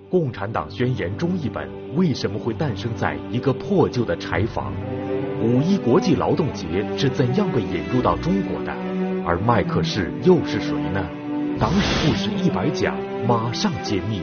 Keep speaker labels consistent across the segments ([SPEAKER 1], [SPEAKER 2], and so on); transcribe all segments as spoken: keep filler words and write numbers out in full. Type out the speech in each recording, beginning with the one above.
[SPEAKER 1] 《共产党宣言》中译本为什么会诞生在一个破旧的柴房？五一国际劳动节是怎样被引入到中国的？而麦克士又是谁呢？党史故事一百讲，马上揭秘。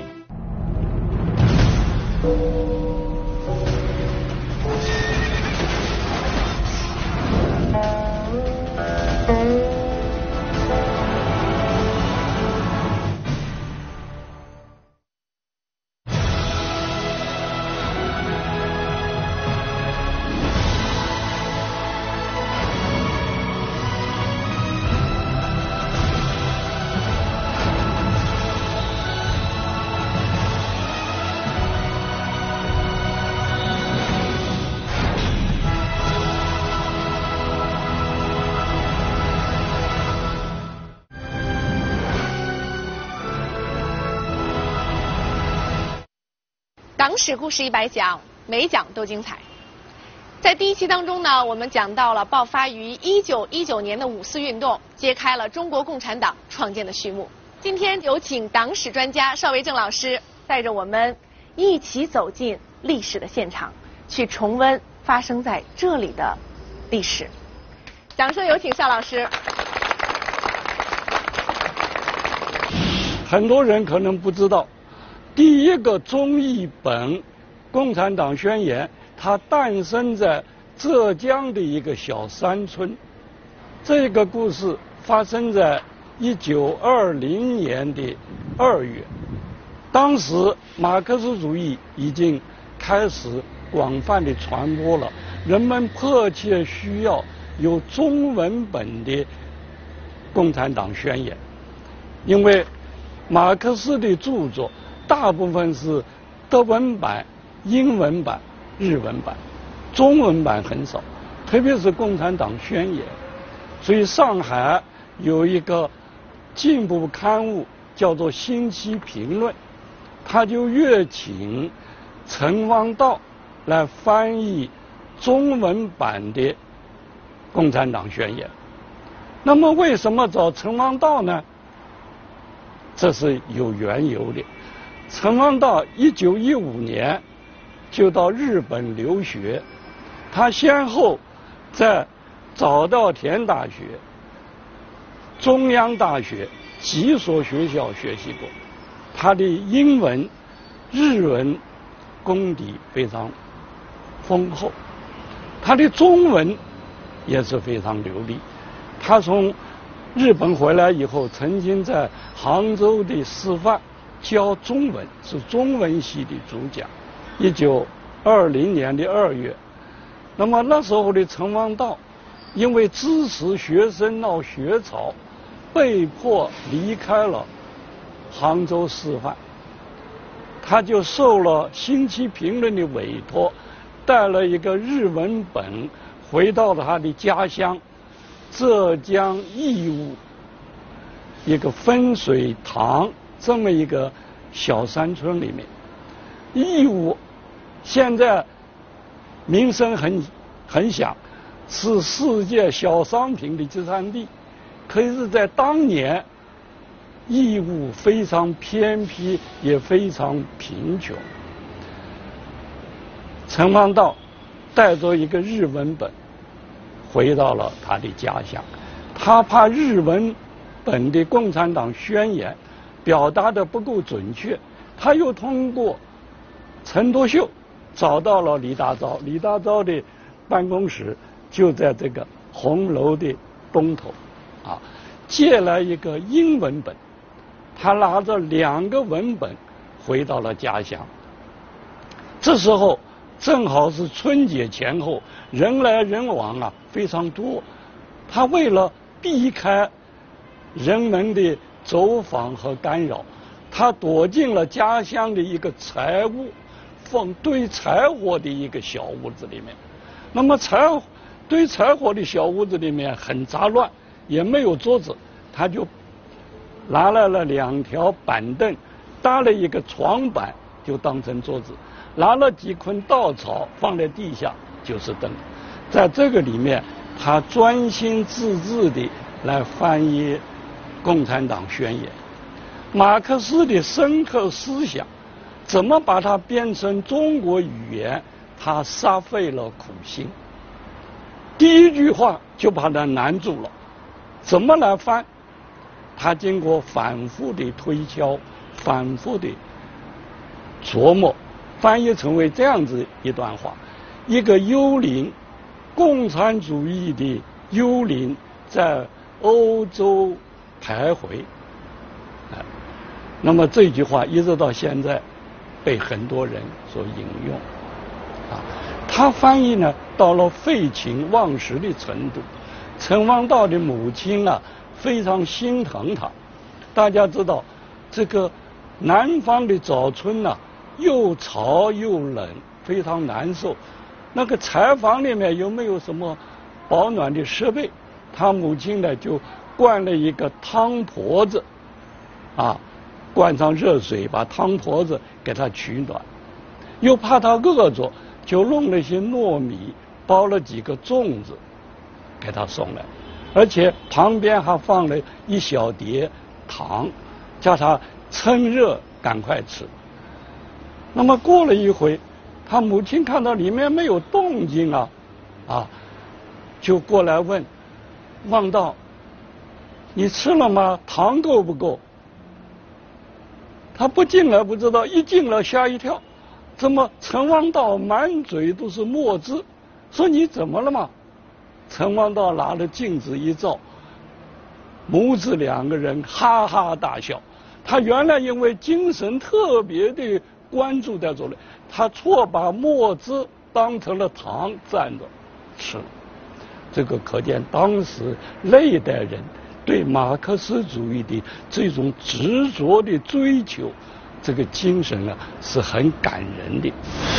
[SPEAKER 2] 党史故事一百讲，每讲都精彩。在第一期当中呢，我们讲到了爆发于一九一九年的五四运动，揭开了中国共产党创建的序幕。今天有请党史专家邵维正老师带着我们一起走进历史的现场，去重温发生在这里的历史。掌声有请邵老师。
[SPEAKER 3] 很多人可能不知道，第一个中译本《共产党宣言》，它诞生在浙江的一个小山村。这个故事发生在一九二零年的二月，当时马克思主义已经开始广泛的传播了，人们迫切需要有中文本的《共产党宣言》，因为马克思的著作大部分是德文版、英文版、日文版，中文版很少，特别是《共产党宣言》。所以上海有一个进步刊物叫做《星期评论》，他就约请陈汪道来翻译中文版的《共产党宣言》。那么为什么找陈汪道呢？这是有缘由的。陈汪道一九一五年就到日本留学，他先后在早稻田大学、中央大学几所学校学习过，他的英文、日文功底非常丰厚，他的中文也是非常流利。他从日本回来以后，曾经在杭州的师范教中文，是中文系的主讲。一九二零年的二月，那么那时候的陈汪道因为支持学生闹学潮，被迫离开了杭州师范。他就受了《星期评论》的委托，带了一个日文本回到了他的家乡浙江义乌一个分水塘这么一个小山村里面。义乌现在名声很很响，是世界小商品的集散地，可是在当年义乌非常偏僻，也非常贫穷。陈汪道带着一个日文本回到了他的家乡，他怕日文本的《共产党宣言》表达的不够准确，他又通过陈独秀找到了李大钊，李大钊的办公室就在这个红楼的东头，啊，借来一个英文本，他拿着两个文本回到了家乡。这时候正好是春节前后，人来人往啊非常多，他为了避开人们的走访和干扰，他躲进了家乡的一个柴屋，放堆柴火的一个小屋子里面。那么柴堆柴火的小屋子里面很杂乱，也没有桌子，他就拿来了两条板凳，搭了一个床板就当成桌子，拿了几捆稻草放在地下就是灯。在这个里面，他专心致志地来翻译《共产党宣言》。马克思的深刻思想怎么把它变成中国语言，他煞费了苦心。第一句话就把它难住了，怎么来翻？他经过反复的推敲，反复的琢磨，翻译成为这样子一段话：一个幽灵，共产主义的幽灵在欧洲徘徊。啊，那么这句话一直到现在被很多人所引用。啊，他翻译呢到了废寝忘食的程度。陈王道的母亲啊非常心疼他。大家知道，这个南方的早春呢、啊、又潮又冷，非常难受。那个柴房里面有没有什么保暖的设备？他母亲呢就灌了一个汤婆子，啊，灌上热水，把汤婆子给他取暖。又怕他饿着，就弄了一些糯米，包了几个粽子给他送来，而且旁边还放了一小碟糖，叫他趁热赶快吃。那么过了一会，他母亲看到里面没有动静啊，啊，就过来问望道：“你吃了吗？糖够不够？”他不进来不知道，一进来吓一跳，怎么陈王道满嘴都是墨汁？说你怎么了嘛？陈王道拿了镜子一照，母子两个人哈哈大笑。他原来因为精神特别的关注在这里，他错把墨汁当成了糖蘸着吃了。这个可见当时那一代人对马克思主义的这种执着的追求，这个精神啊是很感人的。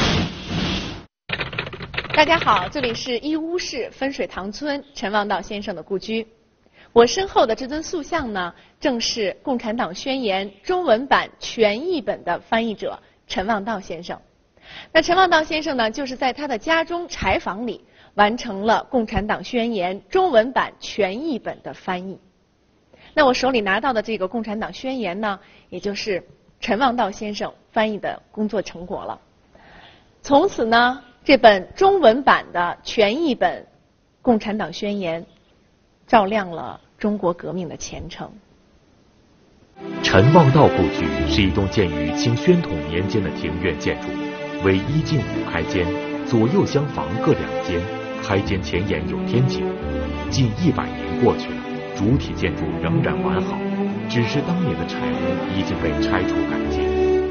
[SPEAKER 2] 大家好，这里是义乌市分水塘村陈望道先生的故居。我身后的这尊塑像呢，正是《共产党宣言》中文版全译本的翻译者陈望道先生。那陈望道先生呢，就是在他的家中柴房里完成了《共产党宣言》中文版全译本的翻译。那我手里拿到的这个《共产党宣言》呢，也就是陈望道先生翻译的工作成果了。从此呢，这本中文版的全译本《共产党宣言》照亮了中国革命的前程。
[SPEAKER 1] 陈望道故居是一栋建于清宣统年间的庭院建筑，为一进五开间，左右厢房各两间，开间前沿有天井。近一百年过去了，主体建筑仍然完好，只是当年的柴屋已经被拆除改建。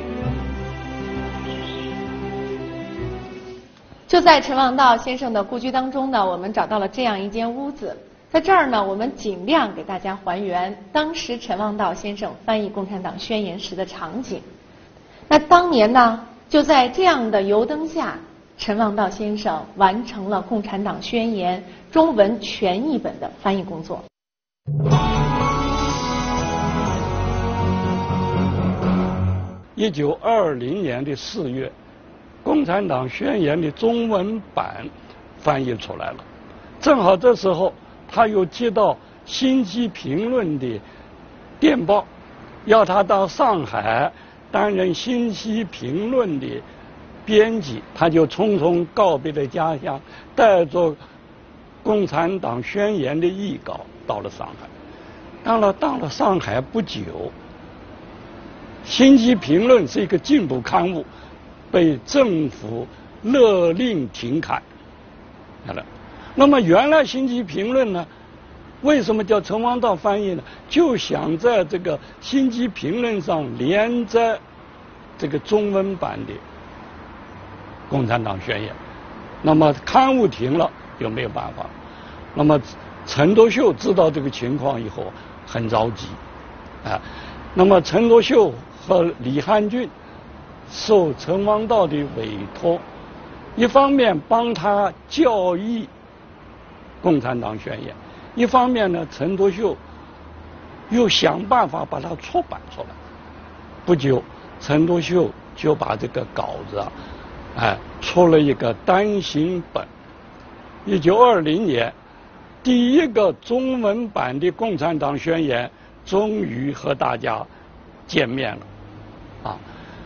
[SPEAKER 2] 就在陈望道先生的故居当中呢，我们找到了这样一间屋子。在这儿呢，我们尽量给大家还原当时陈望道先生翻译《共产党宣言》时的场景。那当年呢，就在这样的油灯下，陈望道先生完成了《共产党宣言》中文全译本的翻译工作。
[SPEAKER 3] 一九二零年的四月，《共产党宣言》的中文版翻译出来了。正好这时候，他又接到《星期评论》的电报，要他到上海担任《星期评论》的编辑，他就匆匆告别了家乡，带着《共产党宣言》的译稿到了上海。到了到了上海不久，《星期评论》是一个进步刊物，被政府勒令停刊。好了。那么原来《星期评论》呢，为什么叫陈望道翻译呢？就想在这个《星期评论》上连载这个中文版的《共产党宣言》。那么刊物停了，就没有办法。那么陈独秀知道这个情况以后，很着急，啊，那么陈独秀和李汉俊受陈望道的委托，一方面帮他校译共产党宣言，一方面呢，陈独秀又想办法把它出版出来。不久，陈独秀就把这个稿子啊，哎，出了一个单行本。一九二零年，第一个中文版的共产党宣言终于和大家见面了，啊，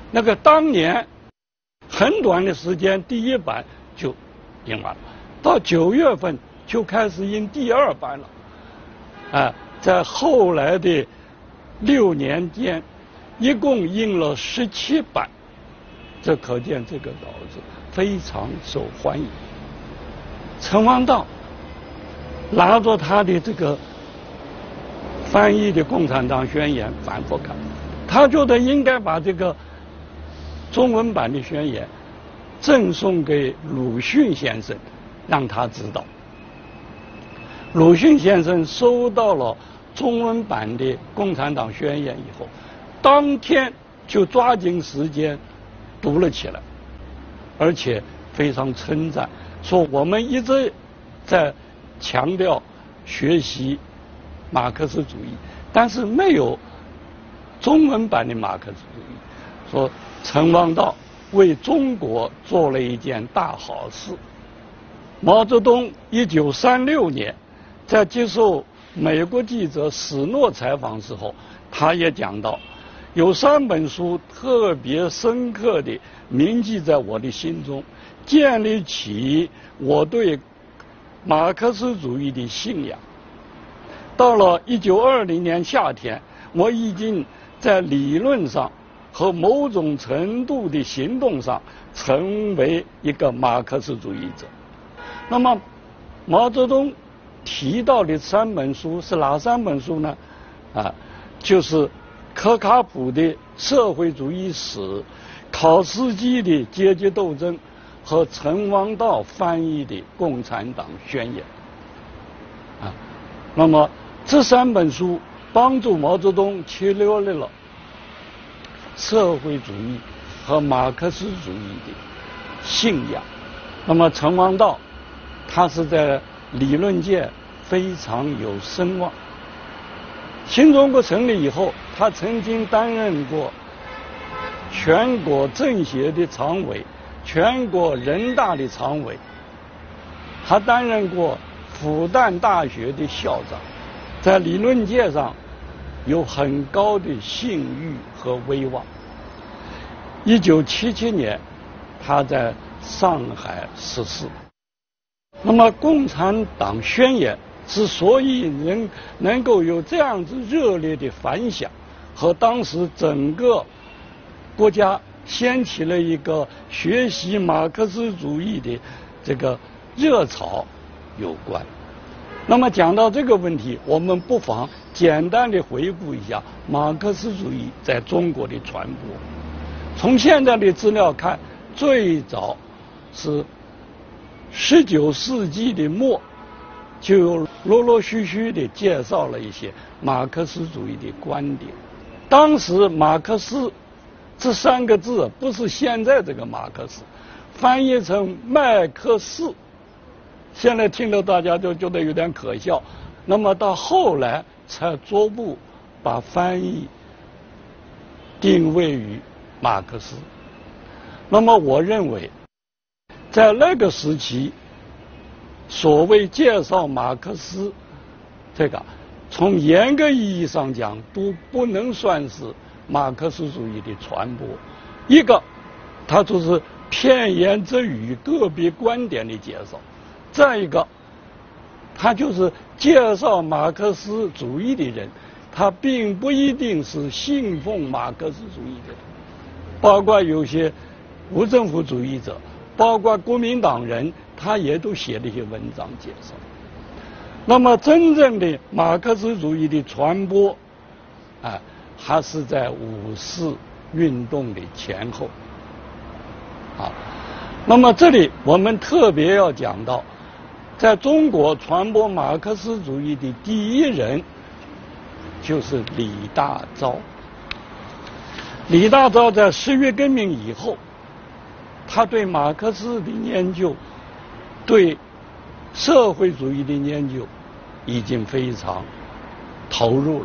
[SPEAKER 3] 那个当年很短的时间，第一版就印完了，到九月份就开始印第二版了。啊，在后来的六年间，一共印了十七版，这可见这个稿子非常受欢迎。陈王道拿着他的这个翻译的《共产党宣言》反复看，他觉得应该把这个中文版的宣言赠送给鲁迅先生，让他知道。鲁迅先生收到了中文版的《共产党宣言》以后，当天就抓紧时间读了起来，而且非常称赞，说我们一直在强调学习马克思主义，但是没有中文版的马克思主义。说陈王道为中国做了一件大好事。毛泽东一九三六年在接受美国记者史诺采访时候，他也讲到，有三本书特别深刻地铭记在我的心中，建立起我对马克思主义的信仰。到了一九二零年夏天，我已经在理论上和某种程度的行动上成为一个马克思主义者。那么毛泽东提到的三本书是哪三本书呢？啊，就是柯卡普的《社会主义史》，考斯基的《阶级斗争》和陈王道翻译的《共产党宣言》。啊，那么这三本书帮助毛泽东确立了社会主义和马克思主义的信仰。那么陈王道他是在理论界非常有声望。新中国成立以后，他曾经担任过全国政协的常委、全国人大的常委，还担任过复旦大学的校长，在理论界上有很高的信誉和威望。一九七七年，他在上海逝世。那么，《共产党宣言》之所以能能够有这样子热烈的反响，和当时整个国家掀起了一个学习马克思主义的这个热潮有关。那么讲到这个问题，我们不妨简单的回顾一下马克思主义在中国的传播。从现在的资料看，最早是十九世纪的末，就有陆陆续续的介绍了一些马克思主义的观点。当时马克思这三个字不是现在这个马克思，翻译成麦克斯，现在听到大家就觉得有点可笑。那么到后来才逐步把翻译定位于马克思。那么我认为在那个时期，所谓介绍马克思，这个从严格意义上讲都不能算是马克思主义的传播。一个，它就是片言之语、个别观点的介绍；再一个，它就是介绍马克思主义的人，他并不一定是信奉马克思主义的人，包括有些无政府主义者，包括国民党人，他也都写了一些文章介绍。那么真正的马克思主义的传播啊，还是在五四运动的前后啊。那么这里我们特别要讲到，在中国传播马克思主义的第一人就是李大钊。李大钊在十月革命以后，他对马克思的研究，对社会主义的研究已经非常投入了。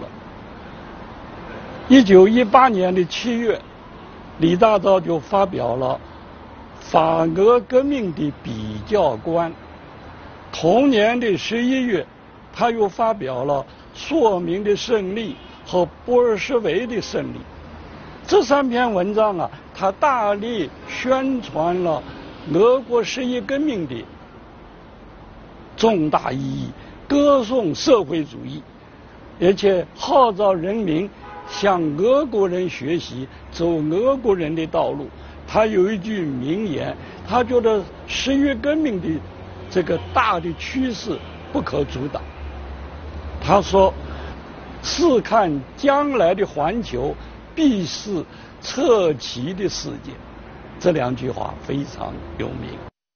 [SPEAKER 3] 一九一八年的七月，李大钊就发表了法俄革命的比较观。同年的十一月，他又发表了朔明的胜利和波尔什维的胜利。这三篇文章啊， 他大力宣传了俄国十一革命的重大意义，歌颂社会主义，而且号召人民向俄国人学习，走俄国人的道路。他有一句名言，他觉得十月革命的这个大的趋势不可阻挡。他说：“试看将来的环球，必是彻奇的世界。”这两句话非常有名。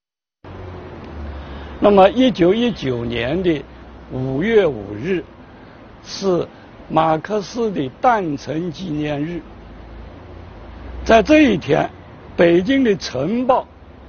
[SPEAKER 3] 那么，一九一九年的五月五日是马克思的诞辰纪念日。在这一天，北京的《晨报》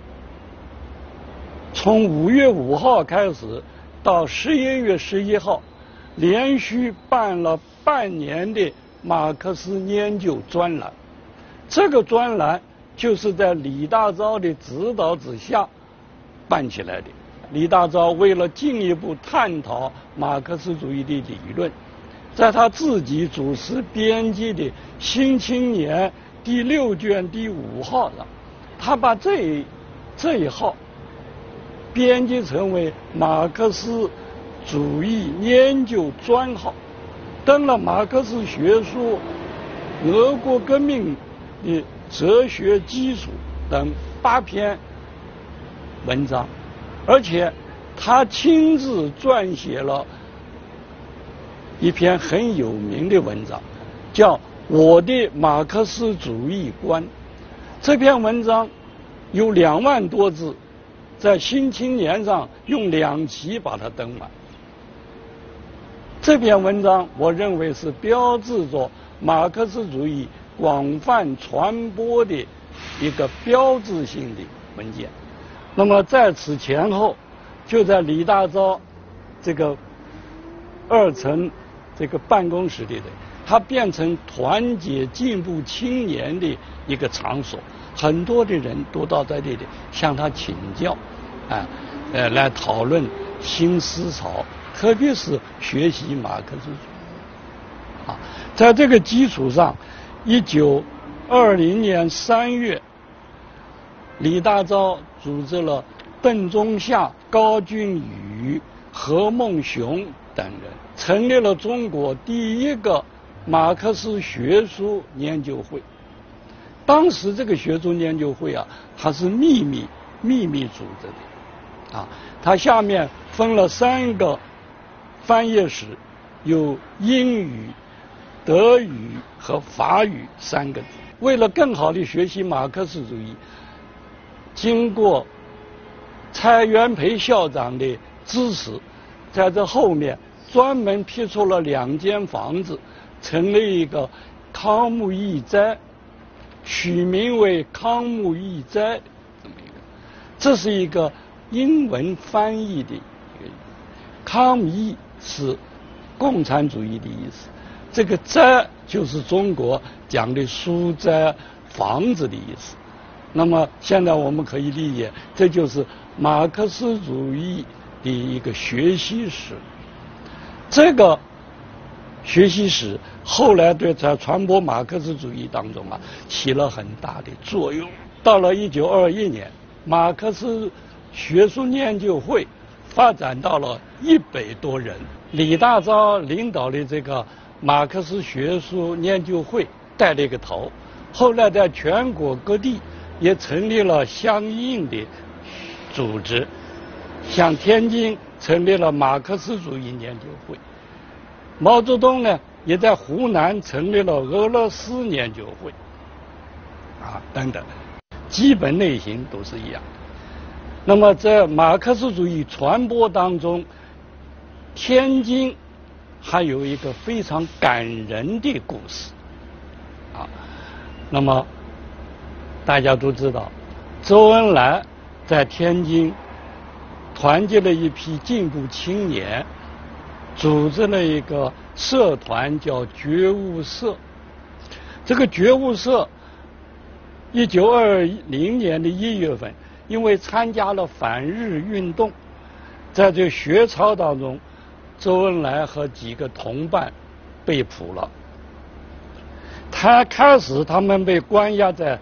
[SPEAKER 3] 从五月五号开始到十一月十一号，连续办了半年的马克思研究专栏。这个专栏就是在李大钊的指导之下办起来的。李大钊为了进一步探讨马克思主义的理论，在他自己主持编辑的《新青年》第六卷第五号上，他把这一这一号编辑成为马克思主义研究专号，登了马克思学说、俄国革命的哲学基础等八篇文章，而且他亲自撰写了一篇很有名的文章，叫《我的马克思主义观》。这篇文章有两万多字，在《新青年》上用两期把它登满。这篇文章我认为是标志着马克思主义广泛传播的一个标志性的文件。那么在此前后，就在李大钊这个二层这个办公室里的，它变成团结进步青年的一个场所，很多的人都到这里向他请教，啊，呃，来讨论新思潮，特别是学习马克思主义。啊，在这个基础上，一九二零年三月，李大钊组织了邓中夏、高俊宇、何孟雄等人，成立了中国第一个马克思学术研究会。当时这个学术研究会啊，它是秘密秘密组织的，啊，它下面分了三个翻译室，有英语、德语和法语三个。为了更好地学习马克思主义，经过蔡元培校长的支持，在这后面专门辟出了两间房子，成立一个康木义斋，取名为康木义斋这么一个，这是一个英文翻译的一个，康义是共产主义的意思，这个斋就是中国讲的书斋房子的意思。那么现在我们可以理解，这就是马克思主义的一个学习史。这个学习史后来对在传播马克思主义当中啊起了很大的作用。到了一九二一年，马克思学术研究会发展到了一百多人，李大钊领导的这个马克思学术研究会带了一个头，后来在全国各地也成立了相应的组织，像天津成立了马克思主义研究会，毛泽东呢也在湖南成立了俄罗斯研究会，啊等等，基本类型都是一样。那么在马克思主义传播当中，天津还有一个非常感人的故事，啊，那么大家都知道，周恩来在天津团结了一批进步青年，组织了一个社团叫觉悟社。这个觉悟社一九二零年的一月份，因为参加了反日运动，在这学潮当中，周恩来和几个同伴被捕了。他开始他们被关押在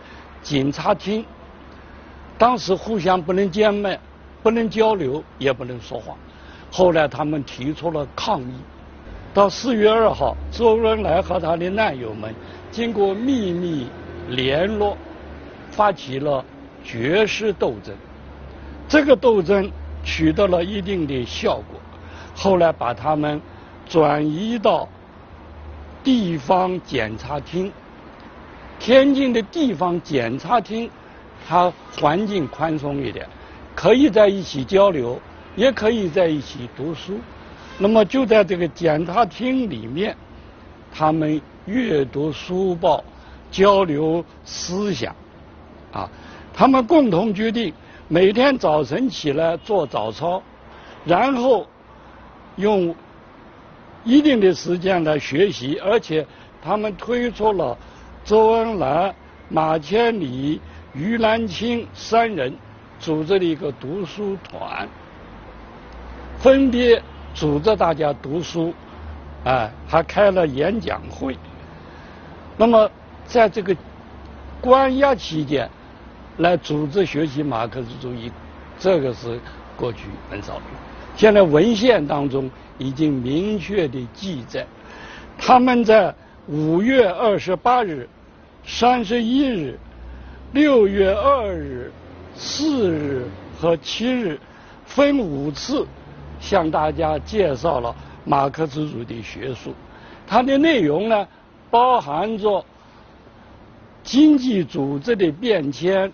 [SPEAKER 3] 警察厅，当时互相不能见面，不能交流，也不能说话。后来他们提出了抗议。到四月二号，周恩来和他的难友们经过秘密联络，发起了绝食斗争。这个斗争取得了一定的效果，后来把他们转移到地方检察厅。天津的地方检察厅，它环境宽松一点，可以在一起交流，也可以在一起读书。那么就在这个检察厅里面，他们阅读书报，交流思想，啊，他们共同决定每天早晨起来做早操，然后用一定的时间来学习，而且他们推出了周恩来、马千里、于兰青三人组织了一个读书团，分别组织大家读书，哎，还开了演讲会。那么在这个关押期间来组织学习马克思主义，这个是过去很少有。现在文献当中已经明确的记载，他们在五月二十八日、三十一日、六月二日、四日和七日分五次向大家介绍了马克思主义的学术。它的内容呢，包含着经济组织的变迁、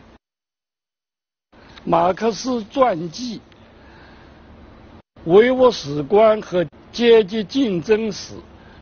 [SPEAKER 3] 马克思传记、唯我史观和阶级竞争史。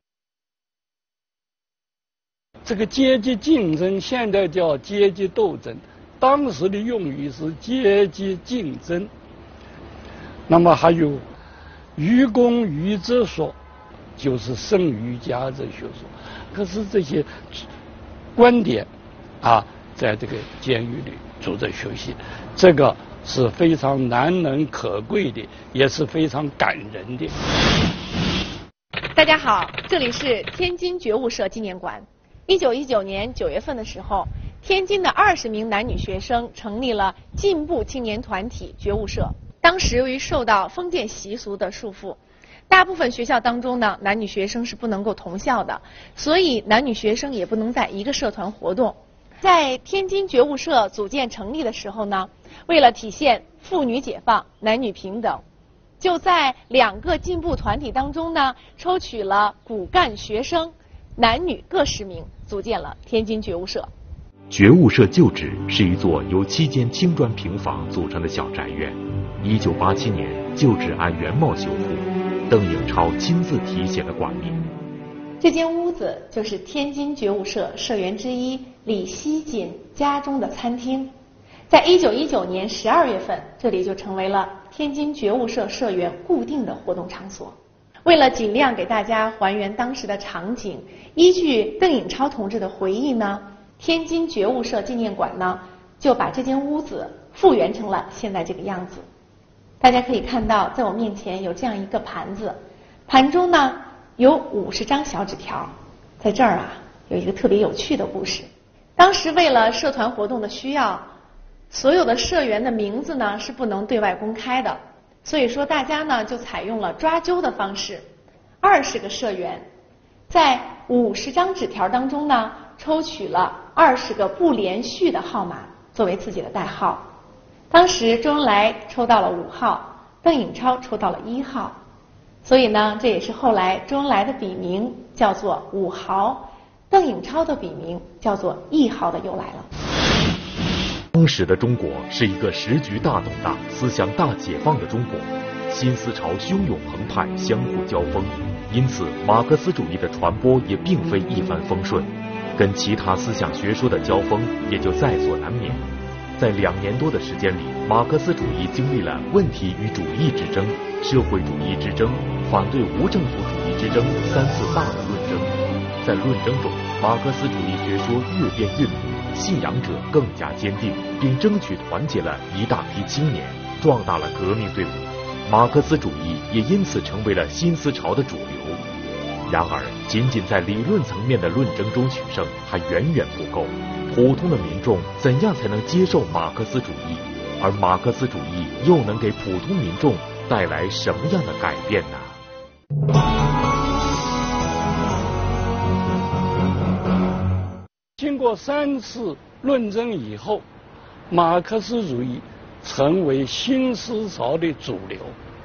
[SPEAKER 3] 这个阶级竞争现在叫阶级斗争，当时的用语是阶级竞争。那么还有愚公移之说，就是剩余价值学说。可是这些观点啊，在这个监狱里组织学习，这个是非常难能可贵的，也是非常感人的。
[SPEAKER 2] 大家好，这里是天津觉悟社纪念馆。一九一九年九月份的时候，天津的二十名男女学生成立了进步青年团体觉悟社。当时由于受到封建习俗的束缚，大部分学校当中呢，男女学生是不能够同校的，所以男女学生也不能在一个社团活动。在天津觉悟社组建成立的时候呢，为了体现妇女解放、男女平等，就在两个进步团体当中呢，抽取了骨干学生，男女各十名，组建了天津觉悟社。
[SPEAKER 1] 觉悟社旧址是一座由七间青砖平房组成的小宅院。一九八七年，旧址按原貌修复，邓颖超亲自题写了馆名。
[SPEAKER 2] 这间屋子就是天津觉悟社社员之一李希锦家中的餐厅。在一九一九年十二月份，这里就成为了天津觉悟社社员固定的活动场所。为了尽量给大家还原当时的场景，依据邓颖超同志的回忆呢，天津觉悟社纪念馆呢就把这间屋子复原成了现在这个样子。大家可以看到，在我面前有这样一个盘子，盘中呢有五十张小纸条。在这儿啊，有一个特别有趣的故事。当时为了社团活动的需要，所有的社员的名字呢是不能对外公开的，所以说大家呢就采用了抓阄的方式。二十个社员在五十张纸条当中呢，抽取了二十个不连续的号码作为自己的代号。当时周恩来抽到了五号，邓颖超抽到了一号，所以呢，这也是后来周恩来的笔名叫做五豪，邓颖超的笔名叫做一号的由来了。
[SPEAKER 1] 当时的中国是一个时局大动荡、思想大解放的中国，新思潮汹涌澎湃，相互交锋，因此马克思主义的传播也并非一帆风顺，跟其他思想学说的交锋也就在所难免。在两年多的时间里，马克思主义经历了问题与主义之争、社会主义之争、反对无政府主义之争三次大的论争。在论争中，马克思主义学说越辩越明，信仰者更加坚定，并争取团结了一大批青年，壮大了革命队伍。马克思主义也因此成为了新思潮的主流。 然而，仅仅在理论层面的论争中取胜还远远不够。普通的民众怎样才能接受马克思主义？而马克思主义又能给普通民众带来什么样的改变呢？
[SPEAKER 3] 经过三次论证以后，马克思主义成为新思潮的主流。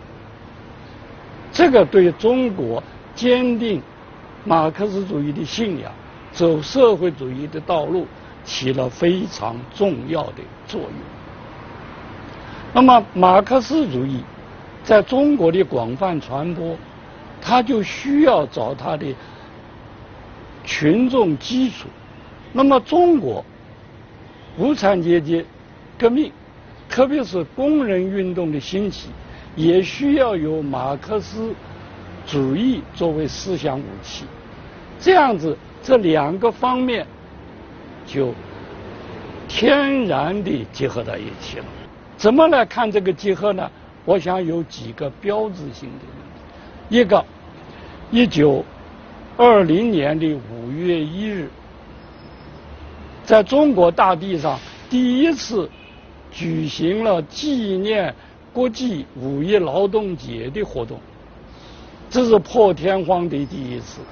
[SPEAKER 3] 这个对中国坚定马克思主义的信仰、走社会主义的道路起了非常重要的作用。那么，马克思主义在中国的广泛传播，它就需要找它的群众基础。那么，中国无产阶级革命，特别是工人运动的兴起，也需要有马克思主义作为思想武器。这样子，这两个方面就天然地结合在一起了。怎么来看这个结合呢？我想有几个标志性的问题。一个，一九二零年的五月一日，在中国大地上第一次举行了纪念国际五一劳动节的活动，这是破天荒的第一次。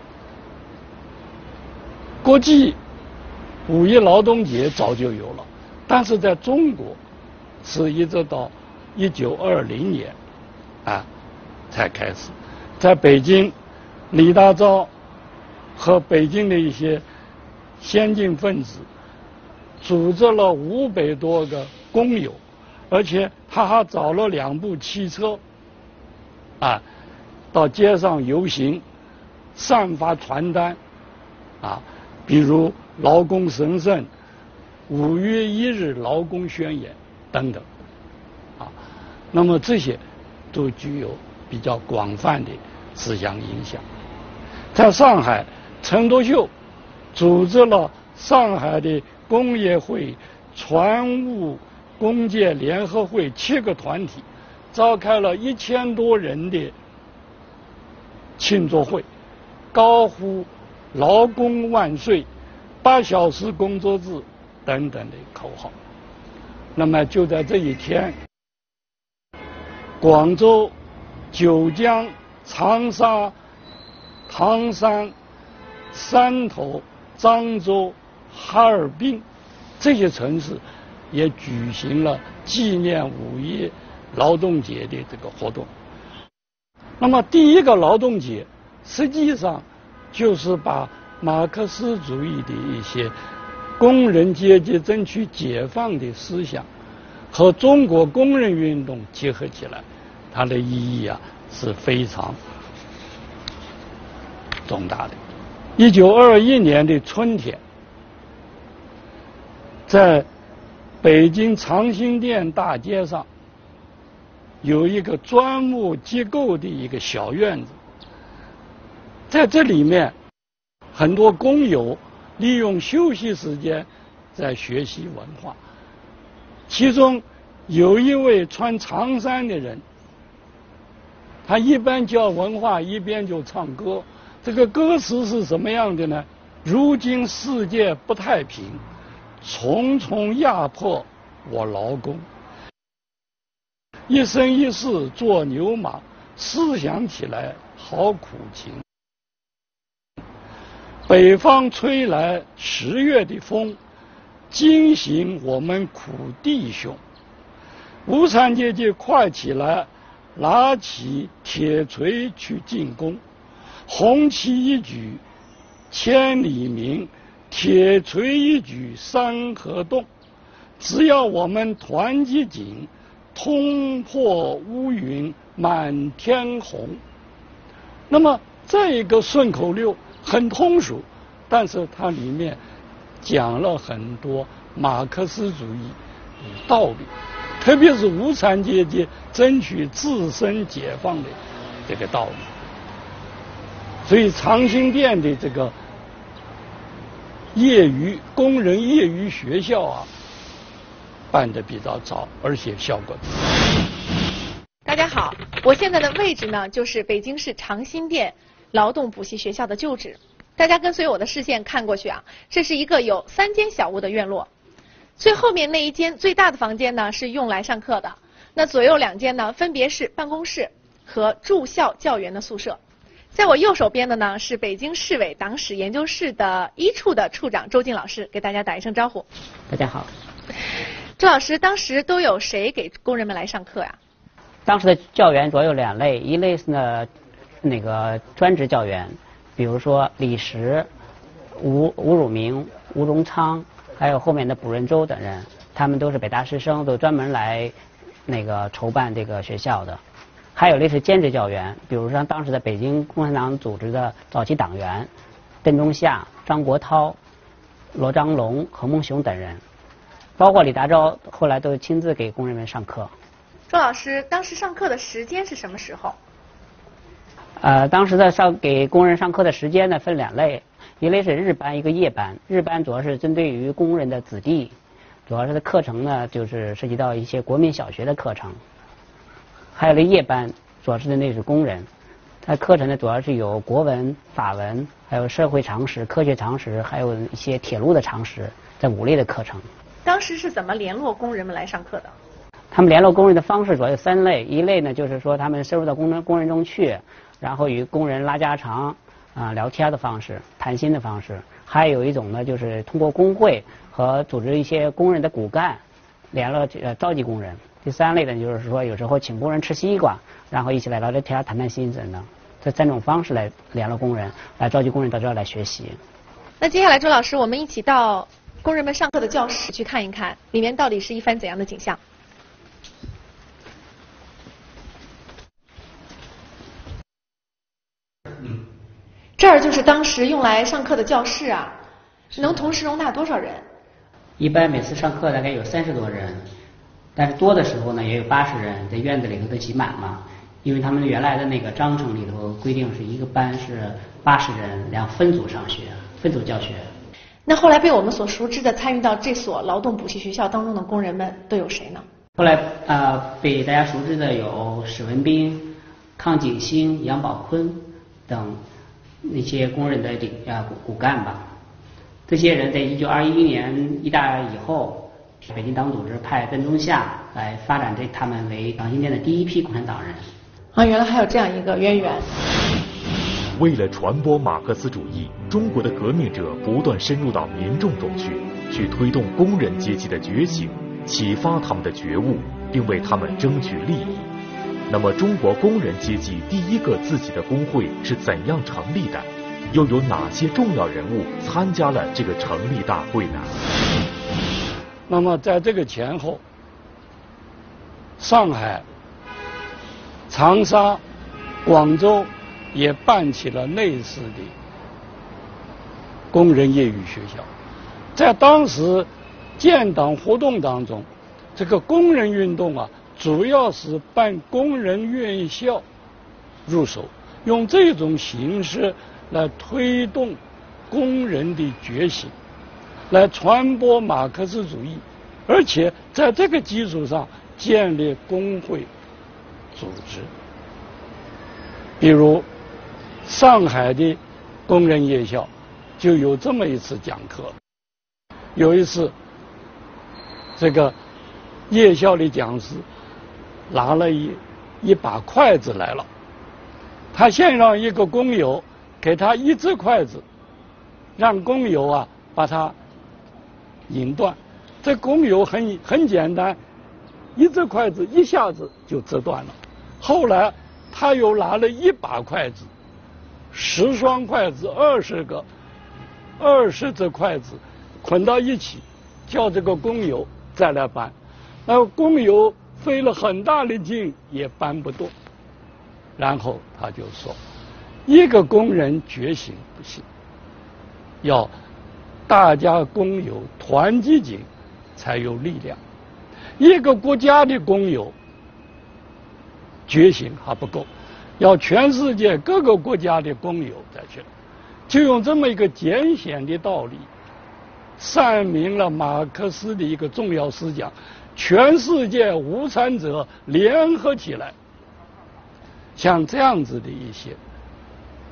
[SPEAKER 3] 国际五一劳动节早就有了，但是在中国是一直到一九二零年啊才开始。在北京，李大钊和北京的一些先进分子组织了五百多个工友，而且他还找了两部汽车啊到街上游行，散发传单啊，比如劳工神圣、五月一日劳工宣言等等啊，那么这些都具有比较广泛的思想影响。在上海，陈独秀组织了上海的工业会、船务工界联合会七个团体，召开了一千多人的庆祝会，高呼劳工万岁、八小时工作制等等的口号。那么就在这一天，广州、九江、长沙、唐山、汕头、漳州、哈尔滨这些城市也举行了纪念五一劳动节的这个活动。那么第一个劳动节实际上就是把马克思主义的一些工人阶级争取解放的思想和中国工人运动结合起来，它的意义啊是非常重大的。一九二一年的春天，在北京长兴店大街上有一个砖木结构的一个小院子，在这里面很多工友利用休息时间在学习文化，其中有一位穿长衫的人，他一边教文化一边就唱歌。这个歌词是什么样的呢？如今世界不太平，重重压迫我劳工，一生一世做牛马，思想起来好苦情。北方吹来十月的风，惊醒我们苦弟兄。无产阶级快起来，拿起铁锤去进攻。红旗一举千里鸣，铁锤一举山河动。只要我们团结紧，冲破乌云满天红。那么这个顺口溜很通俗，但是它里面讲了很多马克思主义的道理，特别是无产阶级争取自身解放的这个道理。所以长兴店的这个业余工人业余学校啊，办得比较早，而且效果。
[SPEAKER 2] 大家好，我现在的位置呢，就是北京市长兴店劳动补习学校的旧址。大家跟随我的视线看过去啊，这是一个有三间小屋的院落。最后面那一间最大的房间呢是用来上课的，那左右两间呢分别是办公室和住校教员的宿舍。在我右手边的呢是北京市委党史研究室的一处的处长周进老师，给大家打一声招呼。
[SPEAKER 4] 大家好。
[SPEAKER 2] 周老师，当时都有谁给工人们来上课呀？
[SPEAKER 4] 当时的教员主要有两类，一类是呢那个专职教员，比如说李石、吴吴汝明、吴荣昌，还有后面的卜润洲等人，他们都是北大师生，都专门来那个筹办这个学校的。还有类是兼职教员，比如像当时的北京共产党组织的早期党员邓中夏、张国焘、罗章龙、何孟雄等人，包括李大钊，后来都亲自给工人们上课。
[SPEAKER 2] 周老师，当时上课的时间是什么时候？
[SPEAKER 4] 呃，当时的上给工人上课的时间呢分两类，一类是日班，一个夜班。日班主要是针对于工人的子弟，主要是的课程呢就是涉及到一些国民小学的课程。还有的夜班，主要是针对是工人，它课程呢主要是有国文、法文，还有社会常识、科学常识，还有一些铁路的常识，在五类的课程。
[SPEAKER 2] 当时是怎么联络工人们来上课的？
[SPEAKER 4] 他们联络工人的方式主要有三类，一类呢就是说他们深入到工人工人中去，然后与工人拉家常啊、呃、聊天的方式、谈心的方式；还有一种呢就是通过工会和组织一些工人的骨干联络呃召集工人。第三类呢就是说有时候请工人吃西瓜，然后一起来聊聊天、谈谈心等等。这三种方式来联络工人，来召集工人到这儿来学习。
[SPEAKER 2] 那接下来周老师，我们一起到工人们上课的教室去看一看，里面到底是一番怎样的景象。这儿就是当时用来上课的教室啊，能同时容纳多少人？
[SPEAKER 4] 一般每次上课大概有三十多人，但是多的时候呢也有八十人，在院子里头都挤满了。因为他们原来的那个章程里头规定是一个班是八十人，然后分组上学、分组教学。
[SPEAKER 2] 那后来被我们所熟知的参与到这所劳动补习学校当中的工人们都有谁呢？
[SPEAKER 4] 后来啊、呃，被大家熟知的有史文彬、康景星、杨宝坤等那些工人的领啊骨干吧。这些人在一九二一年一大以后，北京党组织派邓中夏来发展这他们为党新店的第一批共产党人。
[SPEAKER 2] 啊，原来还有这样一个渊源。
[SPEAKER 1] 为了传播马克思主义，中国的革命者不断深入到民众中去，去推动工人阶级的觉醒，启发他们的觉悟，并为他们争取利益。那么，中国工人阶级第一个自己的工会是怎样成立的？又有哪些重要人物参加了这个成立大会呢？
[SPEAKER 3] 那么，在这个前后，上海、长沙、广州也办起了类似的工人业余学校。在当时建党活动当中，这个工人运动啊，主要是办工人院校入手，用这种形式来推动工人的觉醒，来传播马克思主义，而且在这个基础上建立工会组织。比如上海的工人夜校就有这么一次讲课。有一次这个夜校的讲师拿了一一把筷子来了，他先让一个工友给他一只筷子，让工友啊把它引断。这工友很很简单，一只筷子一下子就折断了。后来他又拿了一把筷子，十双筷子，二十个，二十只筷子捆到一起，叫这个工友再来搬。那工友费了很大的劲也搬不动。然后他就说，一个工人觉醒不行，要大家工友团结紧才有力量。一个国家的工友觉醒还不够，要全世界各个国家的工友在这，就用这么一个简显的道理，阐明了马克思的一个重要思想：全世界无产者联合起来。像这样子的一些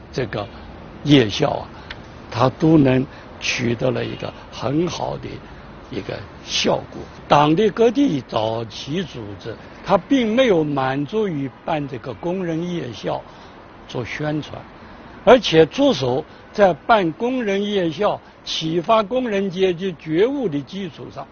[SPEAKER 3] 这个夜校啊，它都能取得了一个很好的一个效果。党的各地早期组织，它并没有满足于办这个工人夜校做宣传，而且着手在办工人夜校、启发工人阶级觉悟的基础上，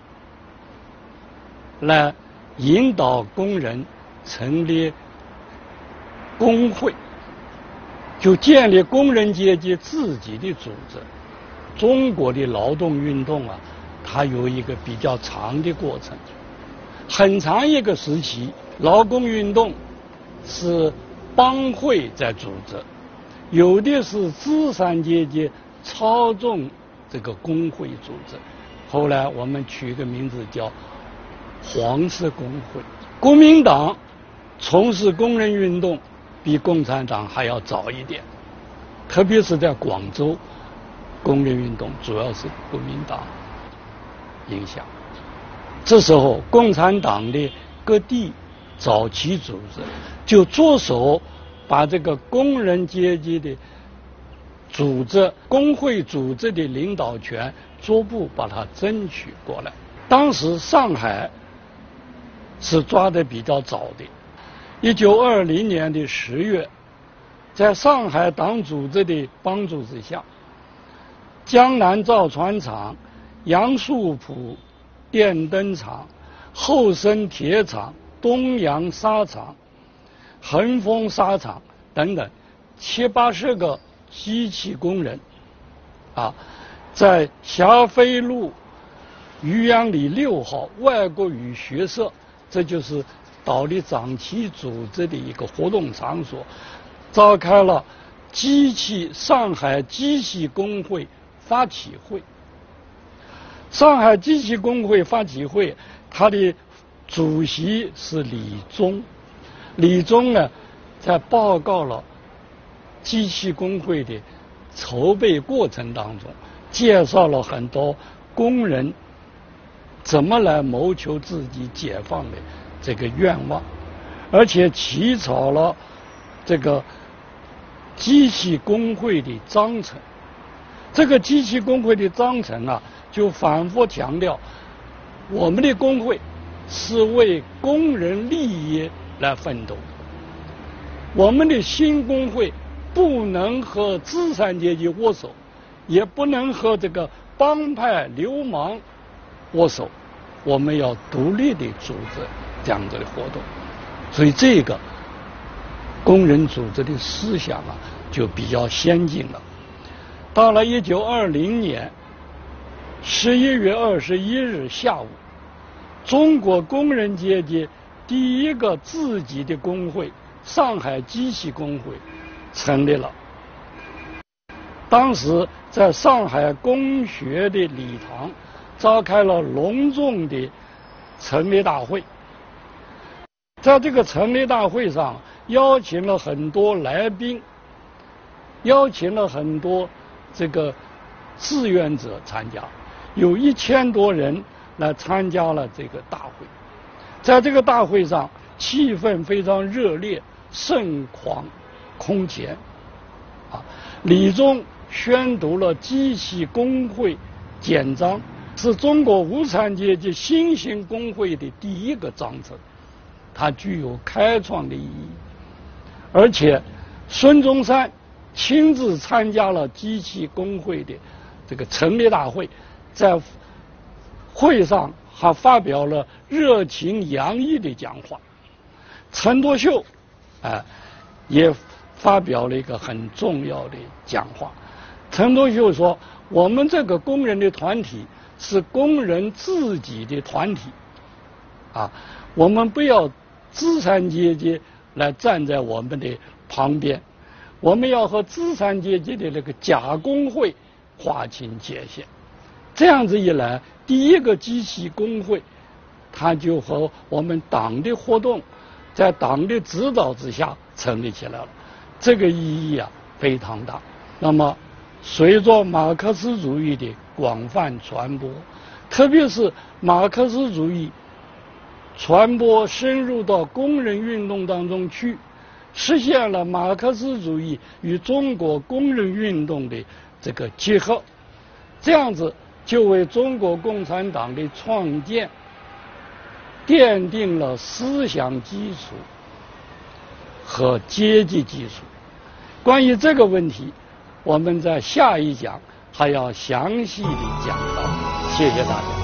[SPEAKER 3] 来引导工人成立工会，就建立工人阶级自己的组织。中国的劳动运动啊，它有一个比较长的过程，很长一个时期，劳工运动是帮会在组织，有的是资产阶级操纵这个工会组织。后来我们取一个名字叫黄色工会。国民党从事工人运动比共产党还要早一点，特别是在广州，工人运动主要是国民党影响。这时候共产党的各地早期组织就着手把这个工人阶级的组织、工会组织的领导权逐步把它争取过来。当时上海是抓得比较早的，一九二零年的十月，在上海党组织的帮助之下，江南造船厂、杨树浦电灯厂、后生铁厂、东洋纱厂、恒丰纱厂等等七八十个机器工人啊，在霞飞路渔阳里六号外国语学社，这就是岛里长期组织的一个活动场所，召开了机器上海机器工会发起会。上海机器工会发起会，它的主席是李宗。李宗呢，在报告了机器工会的筹备过程当中，介绍了很多工人怎么来谋求自己解放的这个愿望，而且起草了这个机器工会的章程。这个机器工会的章程啊，就反复强调，我们的工会是为工人利益来奋斗，我们的新工会不能和资产阶级握手，也不能和这个帮派流氓握手，我们要独立的组织这样子的活动。所以这个工人组织的思想啊，就比较先进了。到了一九二零年十一月二十一日下午，中国工人阶级第一个自己的工会——上海机器工会成立了。当时在上海工学的礼堂召开了隆重的成立大会。在这个成立大会上，邀请了很多来宾，邀请了很多这个志愿者参加，有一千多人来参加了这个大会。在这个大会上，气氛非常热烈，盛况空前。啊，李宗宣读了机器工会简章，是中国无产阶级新型工会的第一个章程，它具有开创的意义。而且孙中山亲自参加了机器工会的这个成立大会，在会上还发表了热情洋溢的讲话。陈独秀啊、呃、也发表了一个很重要的讲话。陈独秀说，我们这个工人的团体是工人自己的团体啊，我们不要资产阶级来站在我们的旁边，我们要和资产阶级的那个假工会划清界限。这样子一来，第一个机器工会它就和我们党的活动在党的指导之下成立起来了，这个意义啊非常大。那么随着马克思主义的广泛传播，特别是马克思主义传播深入到工人运动当中去， 实现了马克思主义与中国工人运动的这个结合，这样子就为中国共产党的创建奠定了思想基础和阶级基础。关于这个问题，我们在下一讲还要详细的讲到。谢谢大家。